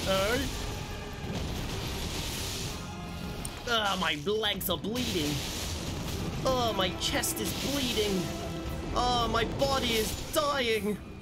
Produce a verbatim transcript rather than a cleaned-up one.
Alright. Ah, my legs are bleeding. Oh, my chest is bleeding. Oh, my body is dying.